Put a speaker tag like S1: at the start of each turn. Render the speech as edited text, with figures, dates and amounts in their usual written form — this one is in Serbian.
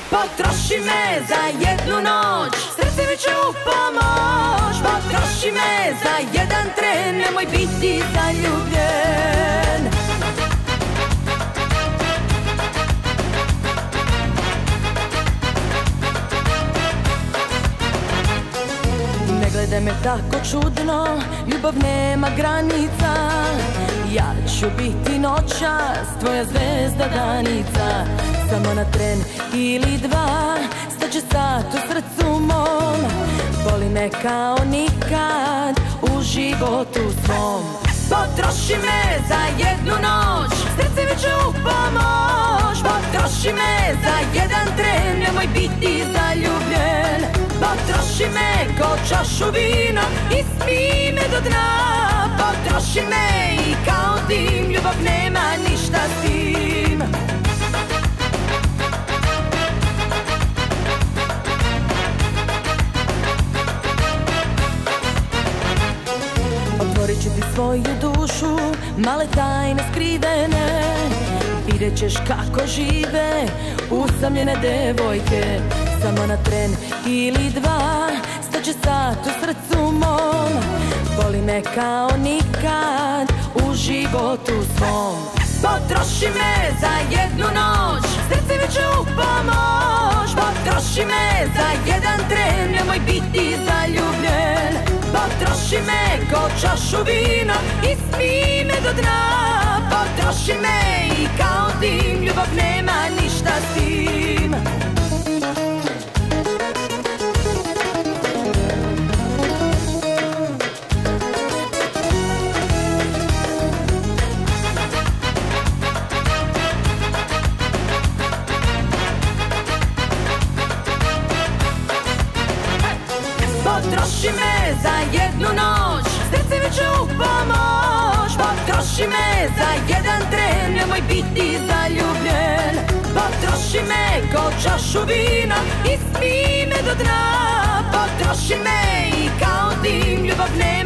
S1: Potroši me za jednu noć, srce mi će u pomoć. Potroši me za jedan tren, nemoj biti zaljubljen. Ne gledaj me tako čudno, ljubav nema granica. Ja ću biti noćas, tvoja zvezda danica. Samo na tren ili dva, staće sat u srcu mom. Voli me kao nikad u životu svom. Potroši me za jednu noć, srce mi će u pomoć. Potroši me za jedan tren, nemoj biti zaljubljen. Potroši me ko čašu vina i spij me do dna. Potroši me i kao dim, ljubav nema ništa s tim. Otvorit ću ti svoju dušu, male tajne skrivene. Vidjet ćeš kako žive usamljene devojke. Samo na tren ili dva, staće sat u srcu mom. Voli me kao nikad u životu svom. Potroši me za jednu noć, srce mi će u pomoć. Potroši me za jedan tren, nemoj biti zaljubljen. Potroši me ko čašu vina i spij me do dna. Potroši me i kao dim, ljubav nema ništa s tim. Potroši me za jednu noć, srce mi će u pomoć. Potroši me za jedan tren, nemoj biti zaljubljen. Potroši me ko čašu vina i spij me do dna. Potroši me i kao dim, ljubav nema